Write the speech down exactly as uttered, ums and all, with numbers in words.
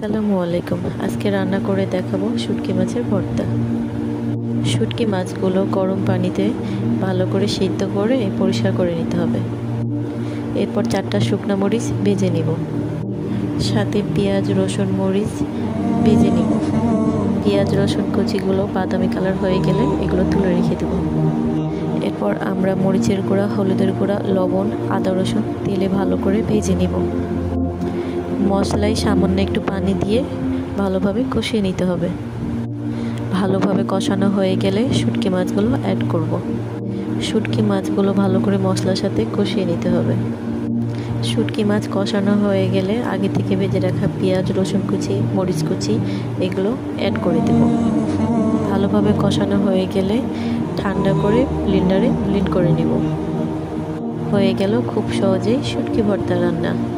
আসসালামু আলাইকুম। আজকে রান্না করে দেখাবো শুটকি মাছের ভর্তা। শুটকি মাছগুলো গরম পানিতে ভালো করে সিদ্ধ করে পরিষ্কার করে নিতে হবে। এরপর চারটা শুকনো মরিচ ভেজে নিব, সাথে পেঁয়াজ রসুন মরিচ ভেজে নিব। পেঁয়াজ রসুন কুচিগুলো বাদামি কালার হয়ে গেলে এগুলো তুলে রেখে দেব। এরপর আমরা মরিচের গুঁড়া, হলুদের গুঁড়া, লবণ, আদা রসুন তেলে ভালো করে ভেজে নিব। মশলায় সামান্য একটু পানি দিয়ে ভালোভাবে কষিয়ে নিতে হবে। ভালোভাবে কষানো হয়ে গেলে শুটকি মাছগুলো অ্যাড করব। শুটকি মাছগুলো ভালো করে মশলার সাথে কষিয়ে নিতে হবে। শুটকি মাছ কষানো হয়ে গেলে আগে থেকে ভেজে রাখা পেঁয়াজ রসুন কুচি, মরিচ কুচি এগুলো অ্যাড করে দেব। ভালোভাবে কষানো হয়ে গেলে ঠান্ডা করে ব্লেন্ডারে ব্লেন্ড করে নেব। হয়ে গেল খুব সহজেই শুটকি ভর্তা রান্না।